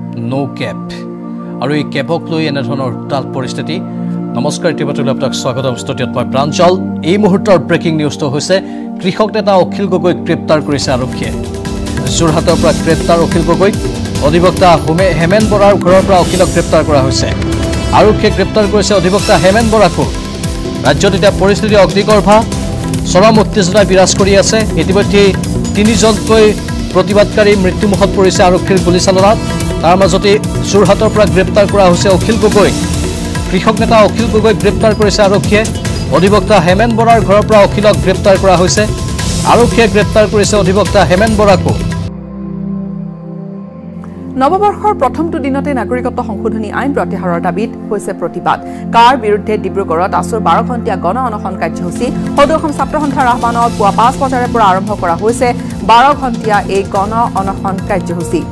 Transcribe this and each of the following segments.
নো Cape আৰু এই কেপক লৈ এনেধৰণৰ উত্তাল পৰিস্থিতি নমস্কাৰ ইতিমধ্যে আপোনাক স্বাগতম ষ্টুডিঅ'ত মই প্ৰাঞ্জল এই মুহূৰ্তৰ ব্ৰেকিং নিউজটো হৈছে কৃষক নেতা অখিল গগৈক গ্ৰেপ্তাৰ কৰিছে আৰক্ষীয়ে যোৰহাটৰ পৰা গ্ৰেপ্তাৰ অখিল গগৈক অধিবক্তা হেমেন বৰাৰ ঘৰৰ পৰা অখিলক গ্ৰেপ্তাৰ কৰা হৈছে আৰক্ষীয়ে গ্ৰেপ্তাৰ কৰিছে অধিবক্তা হেমেন বৰাকো ৰাজ্যত এতিয়া পৰিস্থিতি অগ্নিগৰ্ভা চৰম উত্তেজনা বিৰাজ কৰি আছে ইতিমধ্যে তিনিজনকৈ প্ৰতিবাদকাৰী মৃত্যুমুখত পৰিছে আৰক্ষীৰ গুলীচালনাত তাৰ মাজতে যোৰহাটৰ পৰা গ্ৰেপ্তাৰ কৰা হৈছে অখিল গগৈ কৃষক নেতা অখিল গগৈক গ্ৰেপ্তাৰ কৰিছে আৰক্ষীয়ে অধিবক্তা হেমেন বৰাৰ ঘৰৰ পৰা অখিলক গ্ৰেপ্তাৰ কৰা হৈছে আৰক্ষীয়ে গ্ৰেপ্তাৰ কৰিছে অধিবক্তা হেমেন বৰাকো নৱবৰ্ষৰ প্ৰথমটো দিনতে নাগৰিকত্ব সংশোধনী আইন প্ৰত্যাহাৰৰ দাবীত হৈছে প্ৰতিবাদ কাৰ বিৰুদ্ধে ডিব্ৰুগড়ত আসুৰ 12 ঘণ্টীয়া গণ অনশন কাৰ্যসূচী সদৌ অসম ছাত্ৰ সন্থাৰ আহ্বানত পুৱা 5 বজাৰ পৰা আৰম্ভ কৰা হৈছে 12 ঘণ্টীয়া এই গণ অনশন কাৰ্যসূচী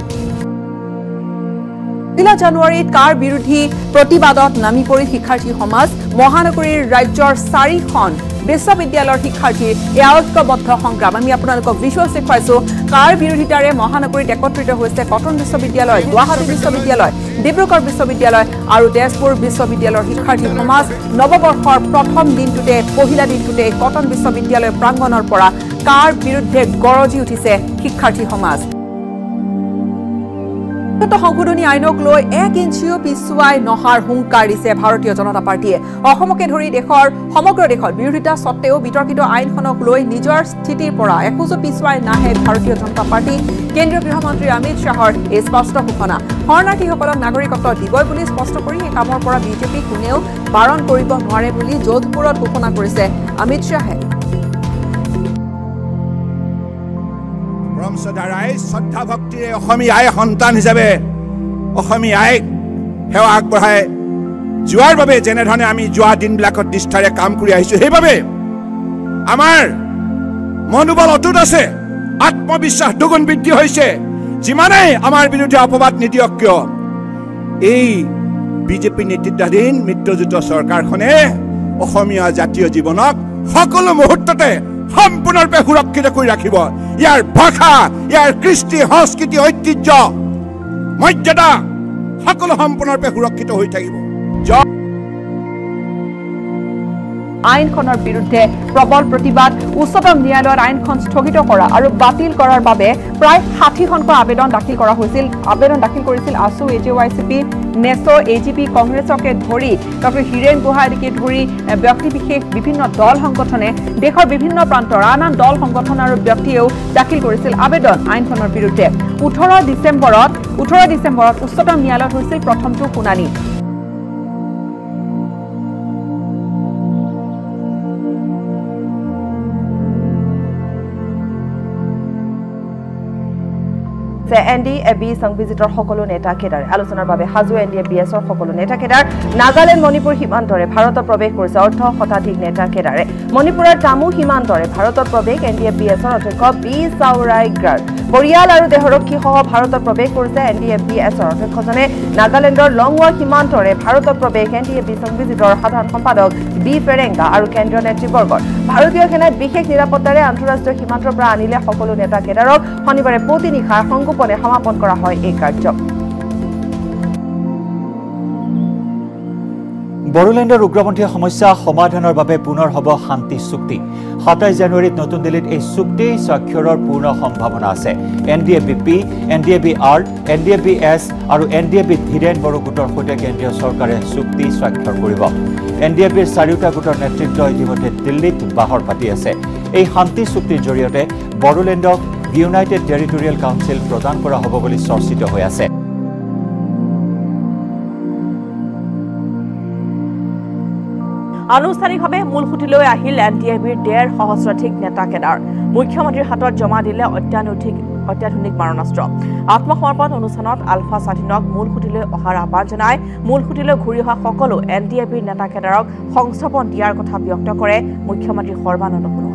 জানুৱাৰীত কাৰ বিৰোধী প্ৰতিবাদত নামি পৰি শিক্ষাৰ্থী সমাজ মহানগৰীৰ ৰাজ্যৰ 4খন বিশ্ববিদ্যালয়ৰ শিক্ষাৰ্থীৰ ঐক্যবদ্ধ সংগ্ৰাম আমি আপোনালোকক ভিজুৱেলছ দেখুৱাইছো কাৰ বিৰোধিতাৰে মহানগৰীত একত্ৰিত হৈছে কটন বিশ্ববিদ্যালয় গুৱাহাটী বিশ্ববিদ্যালয় ডিব্ৰুগড় বিশ্ববিদ্যালয় আৰু তেজপুৰ বিশ্ববিদ্যালয়ৰ শিক্ষাৰ্থী সমাজ নৱবৰ্ষৰ প্ৰথম দিনটোতে পহিলা দিনটোতে কটন বিশ্ববিদ্যালয় প্ৰাংগণৰ পৰা কাৰ বিৰুদ্ধে গৰজি উঠিছে শিক্ষাৰ্থী সমাজ সংশোধনী আইনক লৈ 1 ইঞ্চিও পিছুৱাই নহাৰ হুংকাৰ দিছে ভাৰতীয় জনতা পাৰ্টিয়ে অসমকে ধৰি সমগ্ৰ দেশৰ বিৰোধিতা সত্ত্বেও বিতৰ্কিত আইনখনক লৈ নিজৰ স্থিতিৰ পৰা এখোজো পিছুৱাই নাহে ভাৰতীয় জনতা পাৰ্টি কেন্দ্ৰীয় গৃহমন্ত্ৰী অমিত শ্বাহৰ এই স্পষ্ট ঘোষণা শৰণাৰ্থীসকলক নাগৰিকত্ব দিবই বুলি স্পষ্ট কৰি এই কামৰ পৰা বিজেপি কোনেও বাৰণ কৰিব নোৱাৰে বুলি যোধপুৰত ঘোষণা কৰিছে অমিত শ্বাহে ব্ৰহ্মসদাৰাই শ্ৰদ্ধা ভক্তিৰে অসমীয়াই সন্তান হিচাপে অসমীয়াই সেৱা আগবঢ়াই যোৱাৰ বাবে যেনেধৰণে আমি যোৱা দিনবিলাকত নিষ্ঠাৰে কাম কৰি আহিছো সেইবাবে আমাৰ মনোবল অটুট আছে আত্মবিশ্বাস দুগুণ বৃদ্ধি হৈছে যিমানেই আমাৰ বিৰুদ্ধে অপবাদ নিদিয়ক কিয় এই বিজেপি নেতৃত্বাধীন মিত্ৰজোঁট চৰকাৰখনে অসমীয়া জাতীয় জীৱনক সকলো মুহূৰ্ততে সম্পূৰ্ণৰূপে সুৰক্ষিত কৰি ৰাখিব ইয়াৰ ভাষা ইয়াৰ কৃষ্টি সংস্কৃতি ঐতিহ্য মৰ্যাদা সকলো সম্পূৰ্ণৰূপে সুৰক্ষিত হৈ থাকিব আইনখনৰ বিৰুদ্ধে প্ৰবল প্ৰতিবাদ উচ্চতম ন্যায়ালয়ৰ আইনখন স্থগিত কৰা আৰু বাতিল কৰাৰ বাবে প্ৰায় 60খনকৈ আবেদন দাখিল কৰিছিল আসু এজেৱাইচিপি নেছো এজিপি কংগ্ৰেছকে ধৰি ডক্টৰ হীৰেন গোহাঁইকে ধৰি ব্যক্তি বিশেষ বিভিন্ন দল সংগঠনে দেশৰ বিভিন্ন প্ৰান্তৰ আন দল সংগঠন আৰু ব্যক্তিয়েও দাখিল কৰিছিল আবেদন আইনখনৰ বিৰুদ্ধে 18 ডিচেম্বৰত উচ্চতম ন্যায়ালয়ত হৈছিল প্ৰথমটো শুনানি এনডিএবি সংবিজিতৰ সকলো নেতা কেডাৰ আলোচনাৰ বাবে সাজু এনডিএবিএছৰ সকলো নেতা কেডাৰ নাগালেণ্ড মণিপুৰ সীমান্তৰে ভাৰতত প্ৰৱেশ কৰিছে 18 শতাধিক নেতা কেডাৰে মণিপুৰৰ টামু সীমান্তৰে ভাৰতত প্ৰৱেশ এনডিএবিএছৰ অধ্যক্ষ বি চাউৰাইগ্ৰাৰ পৰিয়াল আৰু দেহৰক্ষী সহ ভাৰতত প্ৰৱেশ কৰিছে এনডিএবিএছৰ অধ্যক্ষজনে নাগালেণ্ডৰ লংৱা সীমান্তৰে ভাৰতত প্ৰৱেশ এনডিএবি সংবিজিতৰ সাধাৰণ সম্পাদক বি ফেৰেংগা আৰু কেন্দ্ৰীয় নেতৃবৰ্গৰ ভাৰতীয় সেনাই বিশেষ নিৰাপত্তাৰে আন্তঃৰাষ্ট্ৰীয় সীমান্তৰ পৰা আনিলে সকলো নেতা কেডাৰক শনিবাৰে পুৱতি নিশা সংগোপনে সমাপন কৰা হয় এই কাৰ্য বড়োলেণ্ডৰ উগ্ৰপন্থী সমস্যা সমাধানৰ বাবে পুনৰ হ'ব শান্তি চুক্তি 27 জানুৱাৰীত নতুন দিল্লীত এই চুক্তি স্বাক্ষৰৰ পূৰ্ণ সম্ভাৱনা আছে এনডিএবিপি এনডিএবিআৰ এনডিএবিএছ আৰু এনডিএবি ধীৰেন বড়ো গোটৰ সৈতে কেন্দ্ৰীয় চৰকাৰে চুক্তি স্বাক্ষৰ কৰিব এনডিএবিৰ চাৰিওটা গোটৰ নেতৃত্ব ইতিমধ্যে দিল্লীত বাহৰ পাতি আছে এই শান্তি চুক্তিৰ জৰিয়তে বড়োলেণ্ডক ইউনাইটেড টেৰিটৰিয়েল কাউন্সিল প্ৰদান কৰা হ'ব বুলি চৰ্চিত হৈ আছে আনুষ্ঠানিকভাৱে মূল সুতিলৈ আহিল এনডিএবিৰ 1.5 সহস্ৰাধিক নেতা কেডাৰ মুখ্যমন্ত্ৰীৰ হাতত জমা দিলে অত্যাধুনিক মাৰণাস্ত্ৰ আত্মসমৰ্পণ অনুষ্ঠানত আলফা স্বাধীনক মূল সুতিলৈ অহাৰ আহ্বান জনাই মূল সুতিলৈ ঘূৰি অহা সকলো এনডিএবিৰ নেতা কেডাৰক সংস্থাপন দিয়াৰ কথা ব্যক্ত কৰে মুখ্যমন্ত্ৰী সৰ্বানন্দ সোণোৱাল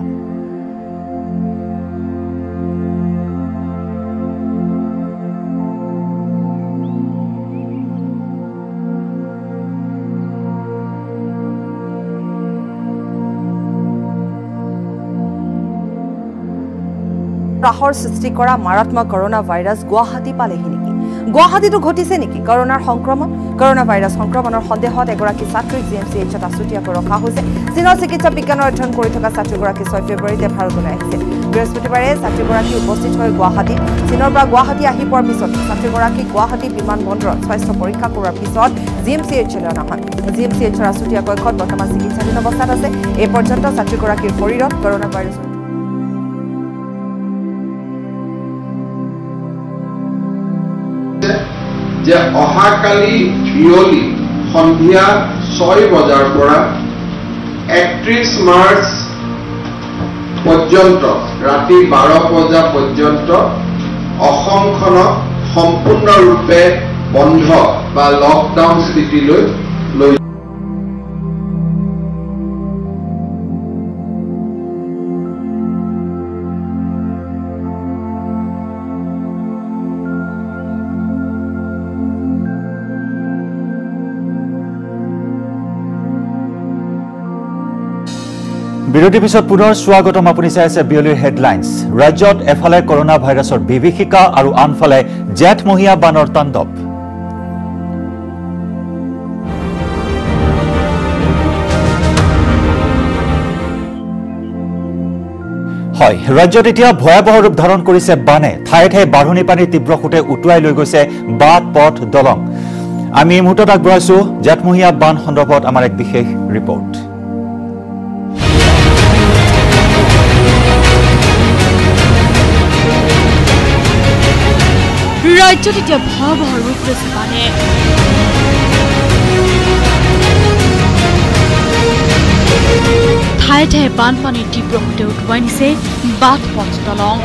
ত্ৰাসৰ সৃষ্টি কৰা মাৰাত্মক কৰোনা ভাইৰাছ গুৱাহাটী পালেহি নেকি গুৱাহাটীতো ঘটিছে নেকি কৰোনাৰ সংক্ৰমণ কৰোনা ভাইৰাছ সংক্ৰমণৰ সন্দেহত এগৰাকী ছাত্ৰীক GMCHত আছুতীয়াকৈ ৰখা হৈছে চীনৰ চিকিৎসা বিজ্ঞানৰ অধ্যয়ন কৰি থকা ছাত্ৰীগৰাকী 6 ফেব্ৰুৱাৰীতে ভাৰতলৈ আহিছিল বৃহস্পতিবাৰে ছাত্ৰীগৰাকী উপস্থিত হৈ গুৱাহাটীত চীনৰ পৰা গুৱাহাটী আহি পোৱাৰ পিছত ছাত্ৰীগৰাকী গুৱাহাটী বিমানবন্দৰত স্বাস্থ্য পৰীক্ষা কৰাৰ পিছত GMCHলৈ অনা হয় GMCHৰ আছুতীয়া কক্ষত বৰ্তমান চিকিৎসাধীন অৱস্থাত আছে এই পৰ্যন্ত ছাত্ৰীগৰাকীৰ শৰীৰত কৰোনা ভাইৰাছ যে অহাকালি বিয়লি সন্ধিয়া 6 বজাৰ পৰা 31 মাৰ্চ পৰ্যন্ত ৰাতি 12 বজা পৰ্যন্ত অসমখনক সম্পূৰ্ণৰূপে বন্ধ বা লকডাউন স্থিতিলৈ লৈ বিৰতিৰ পিছত পুনৰ স্বাগতম আপুনি চাই আছে বিয়লিৰ হেডলাইন্স ৰাজ্যত এফালে কৰোনা ভাইৰাছৰ বিভীষিকা আৰু আনফালে জেঠমহীয়া বানৰ তাণ্ডৱ হয় ৰাজ্যত এতিয়া ভয়াবহ ৰূপ ধাৰণ কৰিছে বানে ঠায়ে ঠায়ে বাঢ়নি পানীৰ তীব্ৰ সোঁতে উটুৱাই লৈ গৈছে বাট পথ দলং আমি এই মুহূৰ্তত আগবঢ়াইছো জেঠমহীয়া বান সন্দৰ্ভত আমাৰ এক বিশেষ ৰিপৰ্ট ৰাজ্যত এতিয়া ভয়াবহ ৰূপ লৈছে বানে ঠায়ে ঠায়ে বানপানীৰ তীব্ৰ সোঁতে উটুৱাই নিছে বাট পথ দলং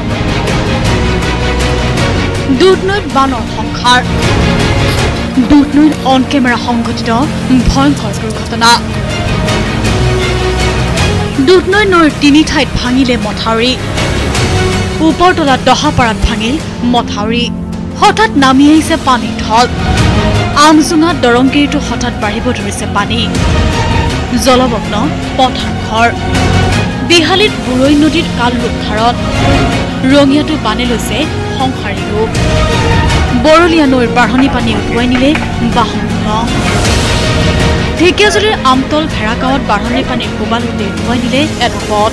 দুধনৈত বানৰ সংসাৰ দুধনৈত অন কেমেৰা সংঘটিত ভয়ংকৰ দুৰ্ঘটনা দুধনৈ নৈৰ 3 ঠাইত ভাঙিলে মথাউৰি ওপৰতলা দহাপাৰাত ভাঙিল মথাউৰি হঠাৎ নামি আহিছে পানীৰ ঢল আমজোঙা দৰংগিৰিটো হঠাৎ বাঢ়িব ধৰিছে পানী জলমগ্ন পথাৰ ঘৰ বিহালীত বুৰৈ নদীত কাল ৰূপধাৰণ ৰঙিয়াটো বানে লৈছে সংসাৰী ৰূপ বৰলীয়া নৈৰ বাঢ়নি পানী উটুৱাই নিলে বাহন ঢেকীয়াজুলিৰ আমতল ভেড়াগাঁৱত বাঢ়নিৰ পানীৰ কোবালতে উটুৱাই নিলে এটা পথ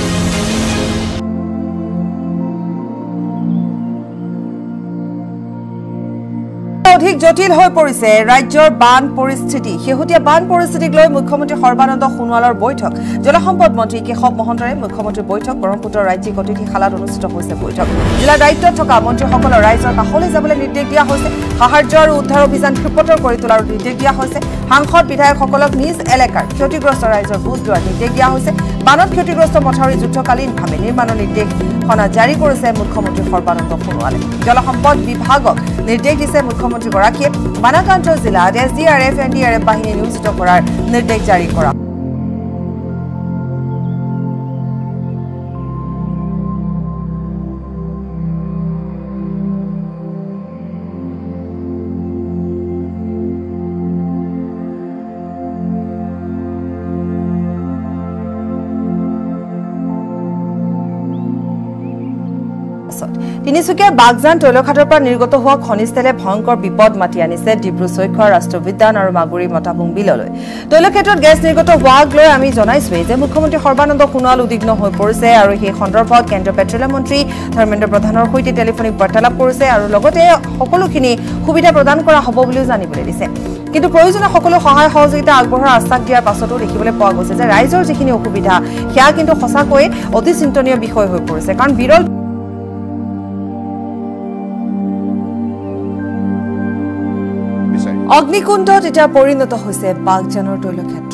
অধিক জটিল হৈ পৰিছে ৰাজ্যৰ বান পৰিস্থিতি শেহতীয়া বান পৰিস্থিতিক লৈ মুখ্যমন্ত্ৰী সৰ্বানন্দ সোণোৱালৰ বৈঠক জলসম্পদ মন্ত্ৰী কেশৱ মহন্তৰে মুখ্যমন্ত্ৰীৰ বৈঠক ব্ৰহ্মপুত্ৰ ৰাজ্যিক অতিথিশালাত অনুষ্ঠিত হৈছে বৈঠক জিলাৰ দায়িত্বত থকা মন্ত্ৰীসকলৰ ৰাইজৰ কাষলৈ যাবলৈ নিৰ্দেশ দিয়া হৈছে সাহায্য আৰু উদ্ধাৰ অভিযান ক্ষিপ্ৰতৰ কৰি তোলাৰ নিৰ্দেশ দিয়া হৈছে সাংসদ বিধায়কসকলক নিজ এলেকাৰ ক্ষতিগ্ৰস্ত ৰাইজৰ বুজ লোৱাৰ নিৰ্দেশ দিয়া হৈছে বানত ক্ষতিগ্ৰস্ত মথাউৰি যুদ্ধকালীনভাৱে নিৰ্মাণৰ নিৰ্দেশনা জাৰি কৰিছে মুখ্যমন্ত্ৰী সৰ্বানন্দ সোণোৱালে জলসম্পদ বিভাগক নিৰ্দেশ দিছে মুখ্যমন্ত্ৰীগৰাকীয়ে বানাক্ৰান্ত জিলাত SDRF NDRF বাহিনী নিয়োজিত কৰাৰ নিৰ্দেশ জাৰি কৰা তিনিচুকীয়াৰ বাগজান তৈলখাটৰ পৰা নিৰ্গত হোৱা খনিজ তেলে ভয়ংকৰ বিপদ মাতি আনিছে ডিব্ৰু চৈখোৱা ৰাষ্ট্ৰীয় উদ্যান আৰু মাগুৰী মতাবুং বিললৈ তৈলক্ষেত্ৰত গেছ নিৰ্গত হোৱাক লৈ আমি জনাইছোৱেই যে মুখ্যমন্ত্ৰী সৰ্বানন্দ সোণোৱাল উদ্বিগ্ন হৈ পৰিছে আৰু সেই সন্দৰ্ভত কেন্দ্ৰীয় পেট্ৰলিয়াম মন্ত্ৰী ধৰ্মেন্দ্ৰ প্ৰধানৰ সৈতে টেলিফোনিক বাৰ্তালাপ কৰিছে আৰু লগতে সকলোখিনি সুবিধা প্ৰদান কৰা হ'ব বুলিও জানিবলৈ দিছে কিন্তু প্ৰয়োজনীয় সকলো সহায় সহযোগিতা আগবঢ়োৱাৰ আশ্বাস দিয়াৰ পাছতো দেখিবলৈ পোৱা গৈছে যে ৰাইজৰ যিখিনি অসুবিধা সেয়া কিন্তু সঁচাকৈ অতি চিন্তনীয় বিষয় হৈ পৰিছে কাৰণ বিৰল অগ্নিকুণ্ডত এতিয়া পৰিণত হৈছে বাগজানৰ তৈলক্ষেত্ৰ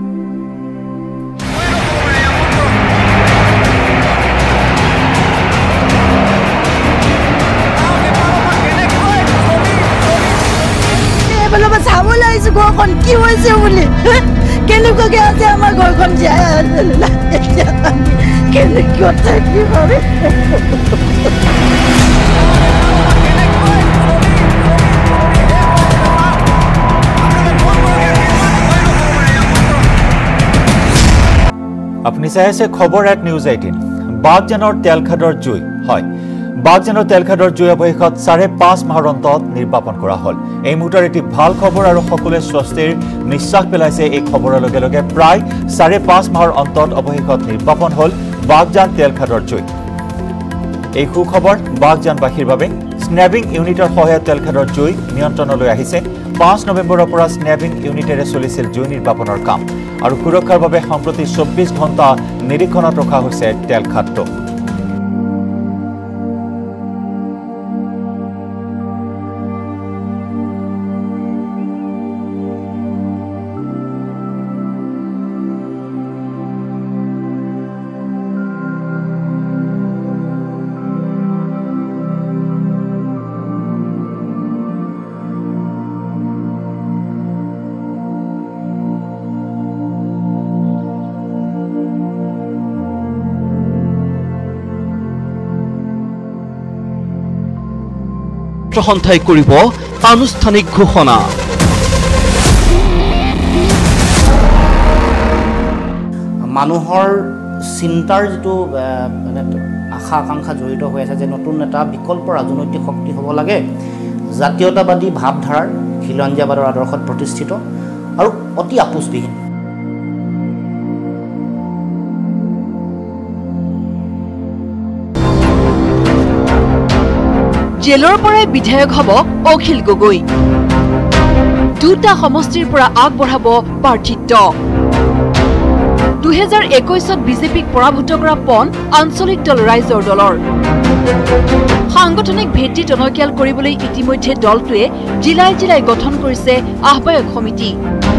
চাবলৈ আহিছো ঘৰখন কি হৈছে বুলি কেনেকুৱাকে আছে আমাৰ ঘৰখন জীয়াই আছে কেনেকুৱা থাকিব আপুনি চাই আছে খবৰ এট নিউজ 18 বাগজানৰ তেলখাদৰ জুই হয় বাগজানৰ তেলখাদৰ জুই অৱশেষত 5.5 মাহৰ অন্তত নিৰ্বাপন কৰা হ'ল। এই মুহূৰ্তৰ এটি ভাল খবৰ আৰু সকলোৱে স্বস্তিৰ নিশ্বাস পেলাইছে। এই খবৰৰ লগে লগে প্ৰায় 5.5 মাহৰ অন্তত অৱশেষত নিৰ্বাপন হ'ল বাগজান তেলখাদৰ জুই। এই সুখবৰ বাগজানবাসীৰ বাবে। স্নেভিং ইউনিটৰ সহায়ত তেলখাদৰ জুই নিয়ন্ত্ৰণলৈ আহিছে। 5 নৱেম্বৰৰ পৰা স্নেভিং ইউনিটেৰে চলিছিল জুই নিৰ্বাপনৰ কাম আৰু সুৰক্ষাৰ বাবে সম্প্ৰতি 24 ঘণ্টা নিৰীক্ষণত ৰখা হৈছে তেলখাদটো। সন্থাই কৰিব আনুষ্ঠানিক ঘোষণা। মানুহৰ চিন্তাৰ যিটো আশা আকাংক্ষা জড়িত হৈ আছে যে নতুন এটা বিকল্প ৰাজনৈতিক শক্তি হ'ব লাগে, জাতীয়তাবাদী ভাৱধাৰাৰ খিলঞ্জীয়াবাদৰ আদৰ্শত প্ৰতিষ্ঠিত আৰু অতি আপোচবিহীন। জেলৰ পৰাই বিধায়ক হ'ব অখিল গগৈ। দুটা সমষ্টিৰ পৰা আগবঢ়াব প্ৰাৰ্থিত্ব। 2021 বিজেপিক পৰাভূত কৰা পন আঞ্চলিক দল ৰাইজৰ দলৰ। সাংগঠনিক ভেটি টনকিয়াল কৰিবলৈ ইতিমধ্যে দলটোৱে জিলাই জিলাই গঠন কৰিছে আহ্বায়ক সমিতি।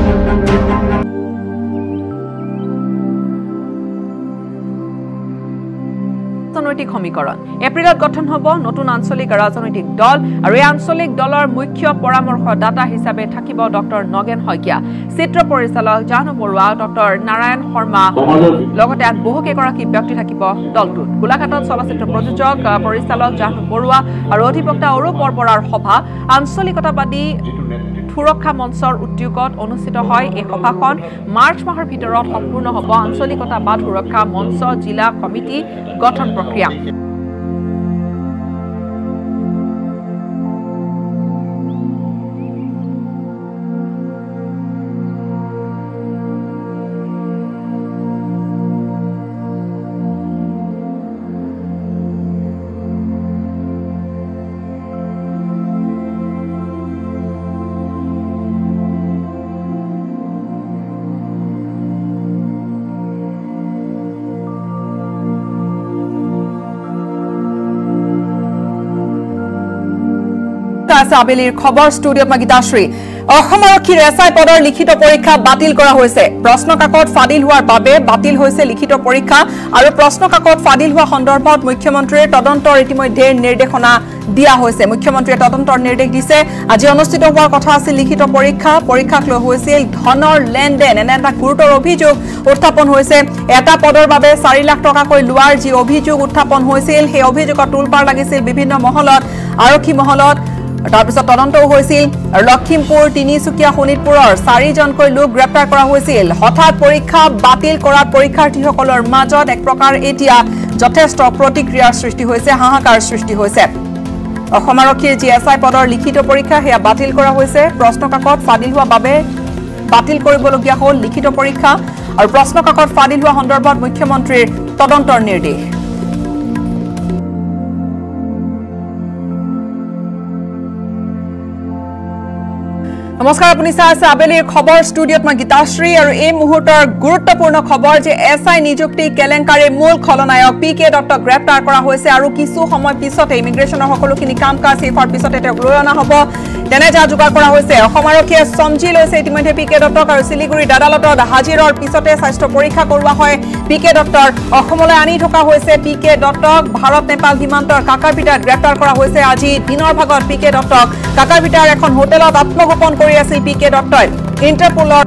ৰাজনৈতিক সমীকৰণ এপ্ৰিলত গঠন হ'ব নতুন আঞ্চলিক ৰাজনৈতিক দল আৰু এই আঞ্চলিক দলৰ মুখ্য পৰামৰ্শদাতা হিচাপে থাকিব ডক্টৰ নগেন শইকীয়া, চিত্ৰ পৰিচালক জাহ্নু বৰুৱা, ডক্টৰ নাৰায়ণ শৰ্মা, লগতে আন বহুকেইগৰাকী ব্যক্তি থাকিব দলটোত। গোলাঘাটত চলচ্চিত্ৰ প্ৰযোজক পৰিচালক জাহ্নু বৰুৱা আৰু অধিবক্তা অৰূপ বৰবৰাৰ সভা আঞ্চলিকতাবাদী সুৰক্ষা মঞ্চৰ উদ্যোগত অনুষ্ঠিত হয়। এই সভাখন মাৰ্চ মাহৰ ভিতৰত সম্পূৰ্ণ হ'ব আঞ্চলিকতাবাদ সুৰক্ষা মঞ্চ জিলা কমিটি গঠন প্ৰক্ৰিয়া। আবেলিৰ খবৰ ষ্টুডিঅ'ত মই গীতাশ্ৰী। অসম আৰক্ষীৰ এছআই পদৰ লিখিত পৰীক্ষা বাতিল কৰা হৈছে। প্ৰশ্ন কাকত ফাদিল হোৱাৰ বাবে বাতিল হৈছে লিখিত পৰীক্ষা আৰু প্ৰশ্ন কাকত ফাদিল হোৱা সন্দৰ্ভত মুখ্যমন্ত্ৰীৰ তদন্তৰ ইতিমধ্যে নিৰ্দেশনা দিয়া হৈছে। মুখ্যমন্ত্ৰীয়ে তদন্তৰ নিৰ্দেশ দিছে। আজি অনুষ্ঠিত হোৱাৰ কথা আছিল লিখিত পৰীক্ষা। পৰীক্ষাক লৈ হৈছিল ধনৰ লেনদেন, এনে এটা গুৰুতৰ অভিযোগ উত্থাপন হৈছে। এটা পদৰ বাবে 4 লাখ টকাকৈ লোৱাৰ যি অভিযোগ উত্থাপন হৈছিল, সেই অভিযোগত তোলপাৰ লাগিছিল বিভিন্ন মহলত, আৰক্ষী মহলত। তাৰপিছত তদন্তও হৈছিল। লখিমপুৰ, তিনিচুকীয়া, শোণিতপুৰৰ 4জনকৈ লোক গ্ৰেপ্তাৰ কৰা হৈছিল। হঠাৎ পৰীক্ষা বাতিল কৰা পৰীক্ষাৰ্থীসকলৰ মাজত এক প্ৰকাৰ এতিয়া যথেষ্ট প্ৰতিক্ৰিয়াৰ সৃষ্টি হৈছে, হাহাকাৰ সৃষ্টি হৈছে। অসম আৰক্ষীৰ যি এছআই পদৰ লিখিত পৰীক্ষা সেয়া বাতিল কৰা হৈছে। প্ৰশ্ন কাকত ফাদিল হোৱা বাবে বাতিল কৰিবলগীয়া হ'ল লিখিত পৰীক্ষা আৰু প্ৰশ্ন কাকত ফাদিল হোৱা সন্দৰ্ভত মুখ্যমন্ত্ৰীৰ তদন্তৰ নিৰ্দেশ। নমস্কাৰ, আপুনি চাই আছে আবেলিৰ খবৰ ষ্টুডিঅ'ত মই গীতাশ্ৰী আৰু এই মুহূৰ্তৰ গুৰুত্বপূৰ্ণ খবৰ যে এছআই নিযুক্তি কেলেংকাৰীৰ মূল খলনায়ক পি কে দত্তক গ্ৰেপ্তাৰ কৰা হৈছে আৰু কিছু সময় পিছতে ইমিগ্ৰেশ্যনৰ সকলোখিনি কাম কাজ শেষ হোৱাৰ পিছতে তেওঁক লৈ অনা হ'ব তেনে যা যোগাৰ কৰা হৈছে। অসম আৰক্ষীয়ে চমজি লৈছে ইতিমধ্যে পি কে দত্তক আৰু শিলিগুৰিত আদালতত হাজিৰৰ পিছতে স্বাস্থ্য পৰীক্ষা কৰোৱা হয় পি কে দত্তৰ। অসমলৈ আনি থকা হৈছে পি কে দত্তক। ভাৰত নেপাল সীমান্তৰ কাকাৰপিটাত গ্ৰেপ্তাৰ কৰা হৈছে। আজি দিনৰ ভাগত পি কে দত্তক কাকাৰপিটাৰ এখন হোটেলত আত্মগোপন কৰি আছিল পি কে দত্তই। ইণ্টাৰপোলৰ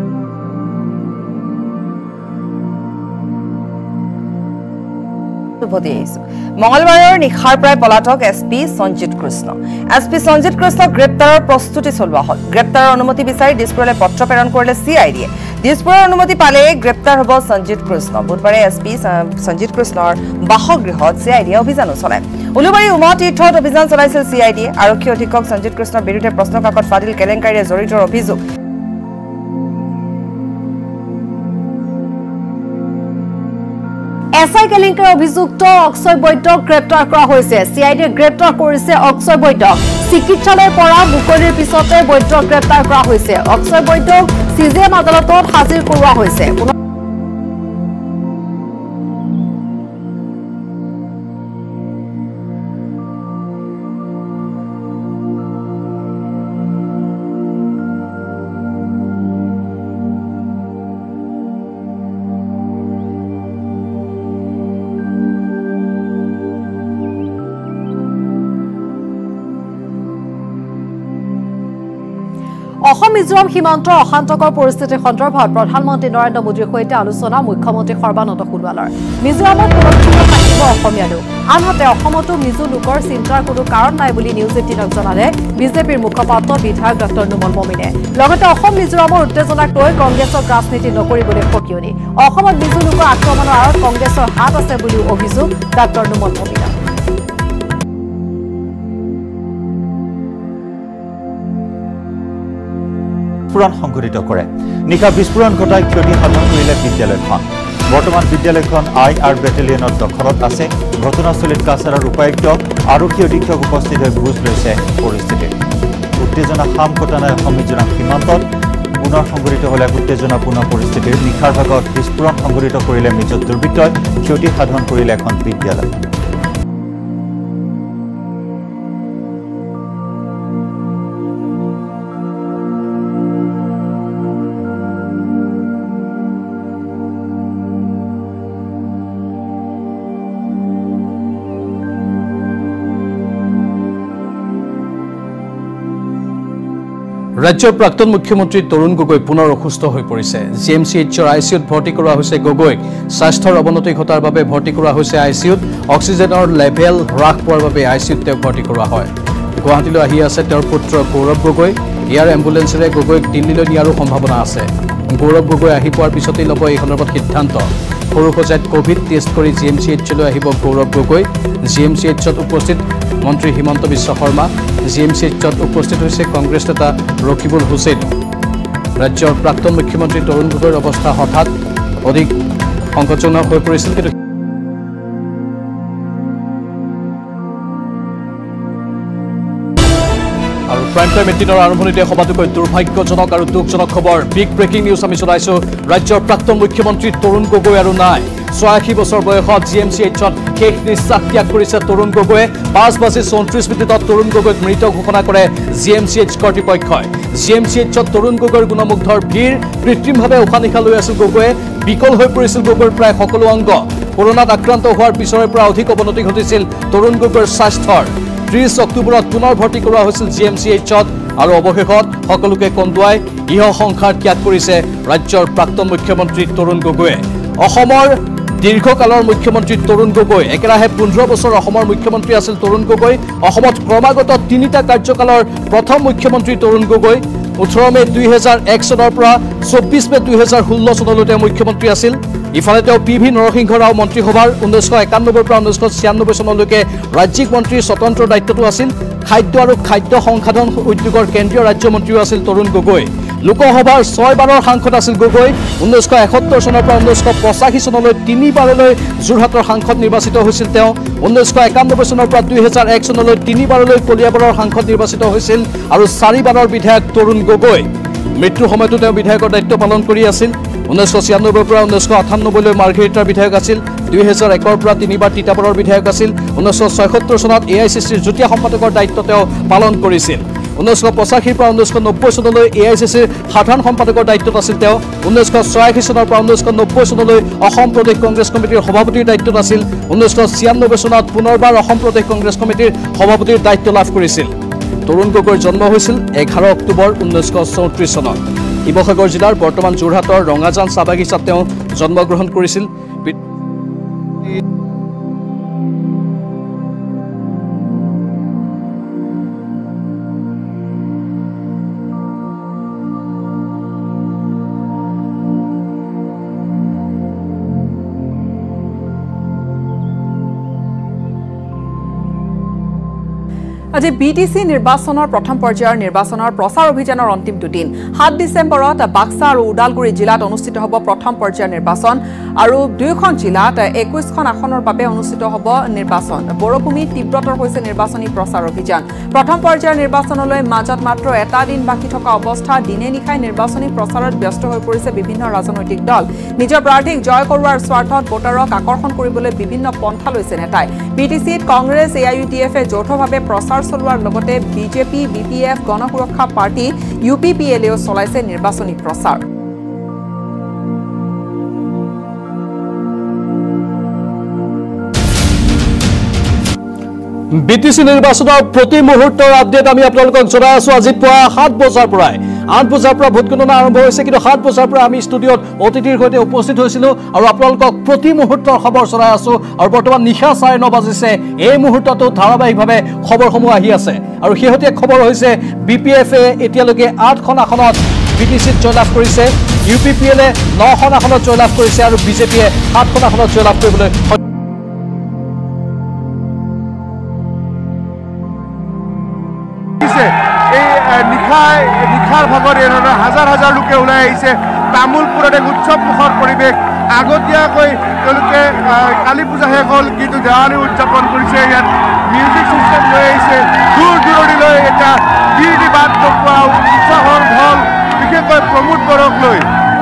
মঙলবাৰৰ নিশাৰ প্ৰায় পলাতক এছপি সঞ্জিত কৃষ্ণ। এছপি সঞ্জিত কৃষ্ণক গ্ৰেপ্তাৰৰ প্ৰস্তুতি চলোৱা হ'ল। গ্ৰেপ্তাৰৰ অনুমতি বিচাৰি দিছপুৰলৈ পত্ৰ প্ৰেৰণ কৰিলে চিআইডিয়ে। দিছপুৰৰ অনুমতি পালে গ্ৰেপ্তাৰ হ'ব সঞ্জিত কৃষ্ণ বুধবাৰে এছপি সঞ্জিত কৃষ্ণৰ বাসগৃহত চিআইডিয়ে অভিযান চলায় উলুবাৰী উমা তীৰ্থত অভিযান চলাইছিল চিআইডিয়ে আৰক্ষী অধীক্ষক সঞ্জিত কৃষ্ণৰ বিৰুদ্ধে প্ৰশ্নকাকত ফাদিল কেলেংকাৰীৰে জড়িত অভিযোগ এছআই কেলেংকাৰীৰ অভিযুক্ত অক্ষয় বৈদ্যক গ্ৰেপ্তাৰ কৰা হৈছে চিআইডিয়ে গ্ৰেপ্তাৰ কৰিছে অক্ষয় বৈদ্যক চিকিৎসালয়ৰ পৰা মুকলিৰ পিছতে বৈদ্যক গ্ৰেপ্তাৰ কৰা হৈছে অক্ষয় বৈদ্যক সিজিএম আদালতত হাজিৰ কৰোৱা হৈছে অসম মিজোৰাম সীমান্তৰ অশান্তকৰ পৰিস্থিতিৰ সন্দৰ্ভত প্ৰধানমন্ত্ৰী নৰেন্দ্ৰ মোদীৰ সৈতে আলোচনা মুখ্যমন্ত্ৰী সৰ্বানন্দ সোণোৱালৰ মিজোৰামত সুৰক্ষিত থাকিব অসমীয়া লোক আনহাতে অসমতো মিজো লোকৰ চিন্তাৰ কোনো কাৰণ নাই বুলি নিউজ 18ক জনালে বিজেপিৰ মুখপাত্ৰ বিধায়ক ডক্টৰ নুমল মমিনে লগতে অসম মিজোৰামৰ উত্তেজনাক লৈ কংগ্ৰেছক ৰাজনীতি নকৰিবলৈ সকিয়নি অসমত মিজো লোকৰ আক্ৰমণৰ আঁৰত কংগ্ৰেছৰ হাত আছে বুলিও অভিযোগ ডক্টৰ নুমল মমিনৰ বিস্ফোৰণ সংঘটিত কৰে নিশা বিস্ফোৰণ ঘটাই ক্ষতি সাধন কৰিলে বিদ্যালয়খন বৰ্তমান বিদ্যালয়খন IR বেটেলিয়নৰ দখলত আছে ঘটনাস্থলীত কাছাৰৰ উপায়ুক্ত আৰক্ষী অধীক্ষক উপস্থিত হৈ বুজ লৈছে পৰিস্থিতি উত্তেজনা হাম কটা নাই অসম মিজোৰাম সীমান্তত পুনৰ সংঘটিত হ'লে উত্তেজনাপূৰ্ণ পৰিস্থিতিৰ নিশাৰ ভাগত বিস্ফোৰণ সংঘটিত কৰিলে মিজো দুৰ্বৃত্তই ক্ষতি সাধন কৰিলে এখন বিদ্যালয় ৰাজ্যৰ প্ৰাক্তন মুখ্যমন্ত্ৰী তৰুণ গগৈ পুনৰ অসুস্থ হৈ পৰিছে জিএমচিএইচৰ আইচিউত ভৰ্তি কৰা হৈছে গগৈক স্বাস্থ্যৰ অৱনতি ঘটাৰ বাবে ভৰ্তি কৰা হৈছে আইচিউত অক্সিজেনৰ লেভেল হ্ৰাস পোৱাৰ বাবে আইচিউত তেওঁক ভৰ্তি কৰা হয় গুৱাহাটীলৈ আহি আছে তেওঁৰ পুত্ৰ গৌৰৱ গগৈ ইয়াৰ এম্বুলেন্সেৰে গগৈক দিল্লীলৈ নিয়াৰো সম্ভাৱনা আছে গৌৰৱ গগৈ আহি পোৱাৰ পিছতেই ল'ব এই সন্দৰ্ভত সিদ্ধান্ত সৰুসজাইত কোভিড টেষ্ট কৰি জিএমচিএইচলৈ আহিব গৌৰৱ গগৈ জিএমচিএইচত উপস্থিত মন্ত্ৰী হিমন্ত বিশ্ব শৰ্মা জিএমচিএইচত উপস্থিত হৈছে কংগ্ৰেছ নেতা ৰকিবুল হুছেইন ৰাজ্যৰ প্ৰাক্তন মুখ্যমন্ত্ৰী তৰুণ গগৈৰ অৱস্থা হঠাৎ অধিক সংকটজনক হৈ পৰিছিল কিন্তু আৰু প্ৰাইম টাইম 18ৰ আৰম্ভণিতে সবাতোকৈ দুৰ্ভাগ্যজনক আৰু দুখজনক খবৰ বিগ ব্ৰেকিং নিউজ আমি চলাইছো ৰাজ্যৰ প্ৰাক্তন মুখ্যমন্ত্ৰী তৰুণ গগৈ আৰু নাই ৮৬ বছৰ বয়সত জিএমচিএইচত শেষ নিশ্বাস ত্যাগ কৰিছে তৰুণ গগৈয়ে ৫:৩৪ তৰুণ গগৈক মৃত ঘোষণা কৰে জিএমচিএইচ কৰ্তৃপক্ষই জিএমচিএইচত তৰুণ গগৈৰ গুণমুগ্ধৰ ভিৰ কৃত্ৰিমভাৱে উশাহ নিশাহ লৈ আছিল গগৈয়ে বিকল হৈ পৰিছিল গগৈৰ প্ৰায় সকলো অংগ কৰোনাত আক্ৰান্ত হোৱাৰ পিছৰে পৰা অধিক অৱনতি ঘটিছিল তৰুণ গগৈৰ স্বাস্থ্যৰ ৩০ অক্টোবৰত পুনৰ ভৰ্তি কৰোৱা হৈছিল জিএমচিএইচত আৰু অৱশেষত সকলোকে কন্দুৱাই ইহ সংসাৰ ত্যাগ কৰিছে ৰাজ্যৰ প্ৰাক্তন মুখ্যমন্ত্ৰী তৰুণ গগৈয়ে অসমৰ দীৰ্ঘকালৰ মুখ্যমন্ত্ৰী তৰুণ গগৈ একেৰাহে ১৫ বছৰ অসমৰ মুখ্যমন্ত্ৰী আছিল তৰুণ গগৈ অসমত ক্ৰমাগত ৩টা কাৰ্যকালৰ প্ৰথম মুখ্যমন্ত্ৰী তৰুণ গগৈ ১৮ মে ২০০১ চনৰ পৰা ২৪ মে ২০১৬ চনলৈ তেওঁ মুখ্যমন্ত্ৰী আছিল ইফালে তেওঁ PV নৰসিংহ ৰাও মন্ত্ৰীসভাৰ ১৯৯১ পৰা ১৯৯৬ চনলৈকে ৰাজ্যিক মন্ত্ৰীৰ স্বতন্ত্ৰ দায়িত্বটো আছিল খাদ্য আৰু খাদ্য সংসাধন উদ্যোগৰ কেন্দ্ৰীয় ৰাজ্যমন্ত্ৰীও আছিল তৰুণ গগৈ লোকসভাৰ ৬ বাৰৰ সাংসদ আছিল গগৈ ১৯৭১ চনৰ পৰা ১৯৮৫ চনলৈ ৩ বাৰলৈ যোৰহাটৰ সাংসদ নিৰ্বাচিত হৈছিল তেওঁ ১৯৯১ চনৰ পৰা ২০০১ চনলৈ ৩ বাৰলৈ কলিয়াবৰৰ সাংসদ নিৰ্বাচিত হৈছিল আৰু ৪ বাৰৰ বিধায়ক তৰুণ গগৈ মৃত্যুৰ সময়তো তেওঁ বিধায়কৰ দায়িত্ব পালন কৰি আছিল ১৯৯৬ পৰা ১৯৯৮লৈ মাৰ্ঘেৰিটাৰ বিধায়ক আছিল ২০০১ পৰা ৩ বাৰ তিতাবৰৰ বিধায়ক আছিল ১৯৭৬ চনত AICCৰ যুটীয়া সম্পাদকৰ দায়িত্ব তেওঁ পালন কৰিছিল ১৯৮৫ পৰা ১৯৯০ চনলৈ AICCৰ সাধাৰণ সম্পাদকৰ দায়িত্বত আছিল তেওঁ ১৯৮৬ চনৰ পৰা ১৯৯০ চনলৈ অসম প্ৰদেশ কংগ্ৰেছ কমিটিৰ সভাপতিৰ দায়িত্বত আছিল ১৯৯৬ চনত পুনৰবাৰ অসম প্ৰদেশ কংগ্ৰেছ কমিটিৰ সভাপতিৰ দায়িত্ব লাভ কৰিছিল তৰুণ গগৈৰ জন্ম হৈছিল ১১ অক্টোবৰ ১৯৩৪ চনত শিৱসাগৰ জিলাৰ বৰ্তমান যোৰহাটৰ ৰঙাজান চাহ বাগিচাত তেওঁ জন্মগ্ৰহণ কৰিছিল আজি বিটিসি নিৰ্বাচনৰ প্ৰথম পৰ্যায়ৰ নিৰ্বাচনৰ প্ৰচাৰ অভিযানৰ অন্তিম দুদিন 7 ডিসেম্বৰত বাক্সা আৰু উদালগুৰি জিলাত অনুষ্ঠিত হ'ব প্ৰথম পৰ্যায়ৰ নিৰ্বাচন আৰু দুয়োখন জিলাত 21খন আসনৰ বাবে অনুষ্ঠিত হ'ব নিৰ্বাচন বৰভূমি তীব্ৰতৰ হৈছে নিৰ্বাচনী প্ৰচাৰ অভিযান প্ৰথম পৰ্যায়ৰ নিৰ্বাচনলৈ মাজত মাত্ৰ এটা দিন বাকি থকা অৱস্থা দিনে নিশাই নিৰ্বাচনী প্ৰচাৰত ব্যস্ত হৈ পৰিছে বিভিন্ন ৰাজনৈতিক দল নিজৰ প্ৰাৰ্থীক জয় কৰোৱাৰ স্বাৰ্থত ভোটাৰক আকৰ্ষণ কৰিবলৈ বিভিন্ন পন্থা লৈছে নেতাই বিটিসিত কংগ্ৰেছ এআইইউডিএফে যৌথভাৱে প্ৰচাৰ চলোৱাৰ লগতে বিজেপি বিপিএফ গণসুৰক্ষা পাৰ্টি ইউপিপিএলএও চলাইছে নিৰ্বাচনী প্ৰচাৰ বিটিসি নিৰ্বাচনৰ প্ৰতি মুহূৰ্তৰ আপডেট আমি আপোনালোকক জনাই আছো আজি পুৱা 7 বজাৰ পৰাই 8 বজাৰ পৰা ভোট গণনা আৰম্ভ হৈছে কিন্তু 7 বজাৰ পৰা আমি ষ্টুডিঅত অতিথিৰ সৈতে উপস্থিত হৈছিলো আৰু আপোনালোকক প্ৰতি মুহূৰ্তৰ খবৰ জনাই আছো আৰু বৰ্তমান নিশা 9:30 বাজিছে এই মুহূৰ্তটো ধাৰাবাহিকভাৱে খবৰসমূহ আহি আছে আৰু শেহতীয়া খবৰ হৈছে বিপিএফে এতিয়ালৈকে 8খন আসনত বিটিসিত জয়লাভ কৰিছে ইউপিপিএলে 9খন আসনত জয়লাভ কৰিছে আৰু বিজেপিয়ে 7খন আসনত জয়লাভ কৰিবলৈ নিশাৰ ভাগত এই ধৰণৰ হাজাৰ হাজাৰ লোকে ওলাই আহিছে তামোলপুৰত এক উৎসৱ মুখৰ পৰিৱেশ আগতীয়াকৈ তেওঁলোকে কালী পূজা শেষ হ'ল কিন্তু দেৱালী উদযাপন কৰিছে ইয়াত মিউজিক চিষ্টেম লৈ আহিছে দূৰ দূৰণিলৈ এটা কীৰ্তি বাট দেখুওৱা উৎসাহৰ ঢল বিশেষকৈ প্ৰমোদ বৰক লৈ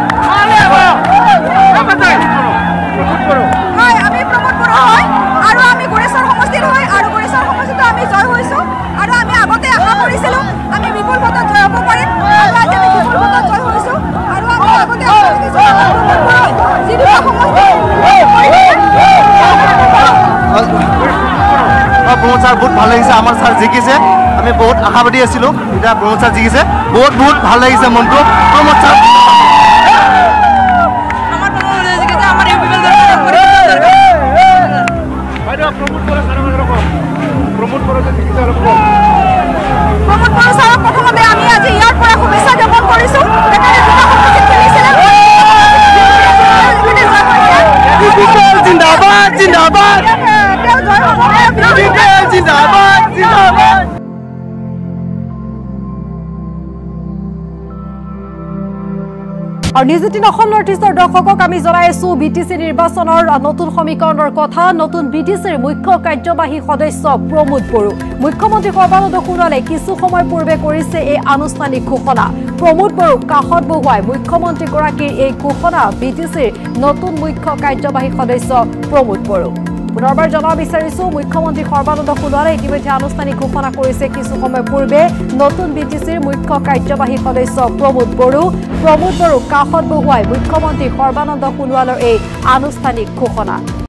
प्रमोद सर बहुत ভাল লাগিছে আমার স্যার জিকিছে আমি বহুত আশাবাদী আছিলো এটা প্রমোদ স্যার জিকিছে বহুত বহুত ভাল লাগিছে মনটো প্রমোদ স্যার আমার প্রমোদ জিকিছে আমার ইউপিএল দরকার বাইরে প্রমোদ করে স্যার আমাদের রকম প্রমোদ করে জিকিছে আর প্রমোদ করে স্যার প্রথমে আমি আজি ইয়ার পৰা শুভেচ্ছা জ্ঞাপন কৰিছো এখানে দুটা উপস্থিত খেলিছিল জিন্দাবাদ জিন্দাবাদ আৰু নিউজ 18 অসম নৰ্থ ইষ্টৰ দৰ্শকক আমি জনাই আছো বিটিসি নিৰ্বাচনৰ নতুন সমীকৰণৰ কথা নতুন বিটিসিৰ মুখ্য কাৰ্যবাহী সদস্য প্ৰমোদ বড়ো মুখ্যমন্ত্ৰী সৰ্বানন্দ সোণোৱালে কিছু সময় পূৰ্বে কৰিছে এই আনুষ্ঠানিক ঘোষণা প্ৰমোদ বড়ো কাষত বহুৱাই মুখ্যমন্ত্ৰী গৰাকীৰ এই ঘোষণা বিটিসিৰ নতুন মুখ্য কাৰ্যবাহী সদস্য প্ৰমোদ বড়ো পুনৰবাৰ জনাব বিচাৰিছো মুখ্যমন্ত্ৰী সৰ্বানন্দ সোণোৱালে ইতিমধ্যে আনুষ্ঠানিক ঘোষণা কৰিছে কিছু সময় পূৰ্বে নতুন বিটিসিৰ মুখ্য কাৰ্যবাহী সদস্য প্ৰমোদ বড়ো কাষত বহুৱাই মুখ্যমন্ত্ৰী সৰ্বানন্দ সোণোৱালৰ এই আনুষ্ঠানিক ঘোষণা